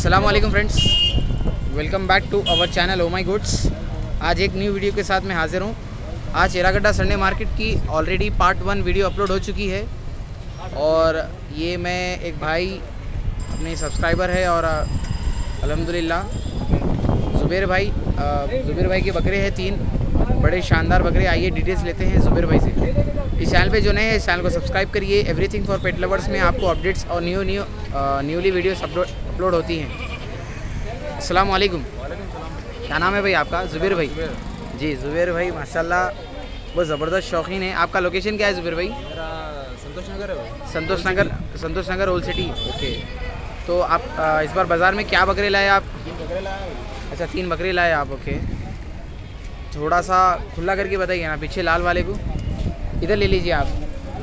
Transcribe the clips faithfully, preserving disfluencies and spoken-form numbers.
अस्सलाम वालेकुम friends, welcome back to our channel oh my goods. आज एक न्यू वीडियो के साथ मैं हाज़िर हूँ। आज एरागड्डा संडे मार्केट की already part one video upload हो चुकी है और ये मैं एक भाई अपने सब्सक्राइबर है और अल्हम्दुलिल्लाह ज़ुबैर भाई ज़ुबैर भाई के बकरे हैं, तीन बड़े शानदार बकरे। आइए डिटेल्स लेते हैं ज़ुबैर भाई से। इस चैनल पे जो नए हैं इस चैनल को सब्सक्राइब करिए। एवरीथिंग फॉर पेट लवर्स में आपको अपडेट्स और new new newly videos upload upload होती हैं। अस्सलाम वालेकुम। क्या नाम है भाई आपका? ज़ुबैर भाई जी। ज़ुबैर भाई माशाल्लाह बहुत ज़बरदस्त शौकीन है। आपका लोकेशन क्या है ज़ुबैर भाई? मेरा संतोष नगर है भाई। Santosh Nagar Santosh Nagar old city. Okay, तो आप आ, इस बार बाज़ार में क्या बकरे लाए आप? तीन बकरे लाया भाई। अच्छा, तीन बकरे लाए आप। ओके, थोड़ा सा खुला करके बताइए ना, पीछे लाल वाले को इधर ले लीजिए आप।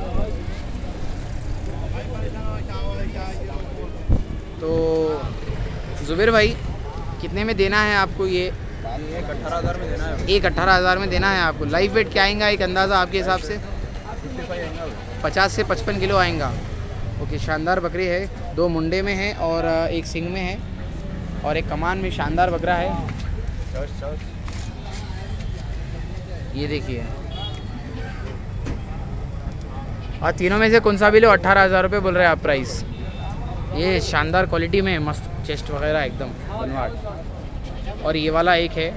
तो ज़ुबैर भाई कितने में देना है आपको ये? एक अठारह हज़ार में देना है। एक अट्ठारह हज़ार में देना है आपको। लाइव वेट क्या आएगा एक अंदाज़ा आपके हिसाब से? पचास से पचपन किलो आएगा। ओके, शानदार बकरी है। दो मुंडे में है और एक सिंग में है और एक कमान में शानदार बकरा है। ये देखिए, और तीनों में से कौन सा भी लो अट्ठारह हज़ार रुपये बोल रहे हैं आप प्राइस। ये शानदार क्वालिटी में मस्त चेस्ट वगैरह एकदम बनवाट। और ये वाला एक है।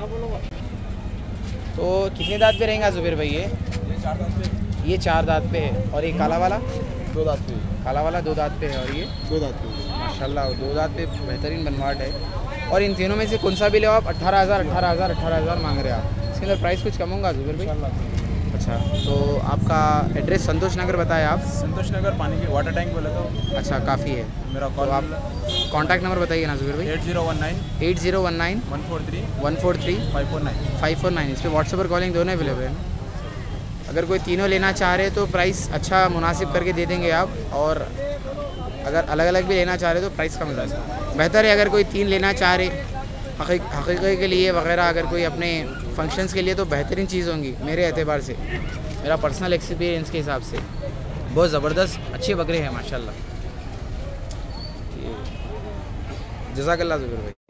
तो कितने दांत पे रहेगा ज़ुबैर भाई ये? चार दांत पे। ये चार दांत पे है। और ये काला वाला? दो दांत पे। काला वाला दो दांत पे है और ये दो दांत पे। माशाल्लाह दो दांत पे बेहतरीन बनवाट है। और इन तीनों में से कौन सा भी लो आप अट्ठारह हज़ार अट्ठारह हज़ार अट्ठारह हज़ार मांग रहे हैं आप। इसके अंदर प्राइस कुछ कम होगा ज़ुबैर भाई? अच्छा, तो आपका एड्रेस संतोष नगर बताएं आप। संतोष नगर पानी के वाटर टैंक बोले तो। अच्छा, काफ़ी है। मेरा तो कॉल आप कॉन्टैक्ट नंबर बताइए ना ज़ुबैर भाई। Eight zero one nine eight zero one nine one four three one four three five four nine five four nine. इस पर व्हाट्सएप और कॉलिंग दोनों अवेलेबल है ना? अगर कोई तीनों लेना चाह रहे तो प्राइस अच्छा मुनासिब करके दे देंगे आप, और अगर अलग अलग भी लेना चाह रहे तो प्राइस कम रहेगा। बेहतर है अगर कोई तीन लेना चाह रहे हकीक़त के लिए वगैरह, अगर कोई अपने फंक्शंस के लिए, तो बेहतरीन चीज़ होंगी मेरे एतबार से, मेरा पर्सनल एक्सपीरियंस के हिसाब से। बहुत ज़बरदस्त अच्छे बकरे हैं माशाल्लाह। जज़ाकल्लाह ज़ुबैर भाई।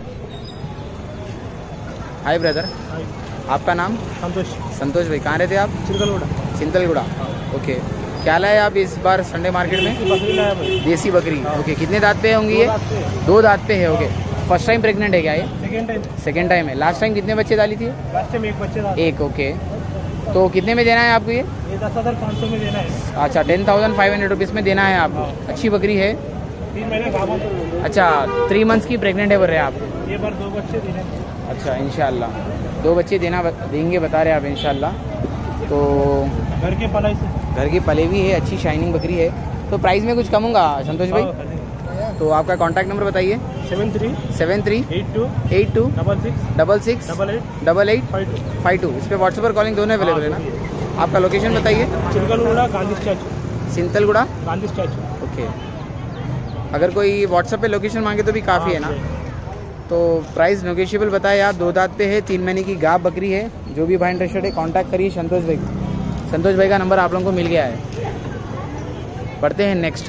हाय ब्रदर, आपका नाम? संतोष। संतोष भाई, कहाँ रहते आप? चिरकलगुड़ा। चिंतलगुड़ा। ओके, क्या लाए आप इस बार संडे मार्केट में? बकरी लाया भाई। देसी बकरी। ओके, कितने दांत पे होंगी ये? दो दांत पे है। ओके, फर्स्ट टाइम प्रेग्नेंट है क्या ये? Second time. सेकेंड टाइम है। लास्ट टाइम कितने बच्चे डाली थी? लास्ट टाइम एक बच्चे डाले। एक। ओके, तो कितने में देना है आपको ये? ये दस हज़ार पाँच सौ में देना है। अच्छा, ten thousand five hundred rupees में देना है आपको। अच्छी बकरी है। तीन महीने गाभा। अच्छा, थ्री मंथ्स की प्रेग्नेंट है बोल रहे हैं आप? ये बार दो बच्चे देने हैं। अच्छा, इंशाल्लाह दो बच्चे देना देंगे बता रहे हैं आप इंशाल्लाह। तो घर के पलाई से। घर की पले भी है, अच्छी शाइनिंग बकरी है। तो प्राइस में कुछ कम होगा संतोष भाई? तो आपका कॉन्टैक्ट नंबर बताइए। Seven three seven three eight two eight two double six double six double eight double eight five two five two. इस पर व्हाट्सएप और कॉलिंग दोनों अवेलेबल है ना? आपका लोकेशन बताइए। Chirkalguda Gandhi statue. Sintalguda Gandhi statue. Okay, अगर कोई व्हाट्सएप पे लोकेशन मांगे तो भी काफ़ी है ना? तो प्राइस नेगोशिएबल बताए आप। दो दांत पे है, तीन महीने की गाब बकरी है। जो भी भाई इंटरेस्टेड है कांटेक्ट करिए संतोष भाई। संतोष भाई का नंबर आप लोगों को मिल गया है। बढ़ते हैं नेक्स्ट।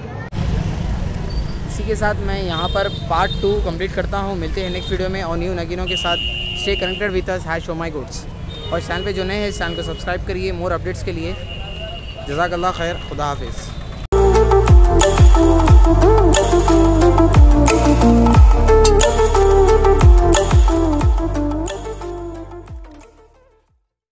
इसी के साथ मैं यहाँ पर पार्ट टू कंप्लीट करता हूँ। मिलते हैं नेक्स्ट वीडियो में और न्यू नगीनों के साथ। Stay connected with us hash O my goods. और चैनल पे जो नए हैं इस चैनल को सब्सक्राइब करिए मोर अपडेट्स के लिए। जज़ाकल्लाह खैर, खुदा हाफिज़।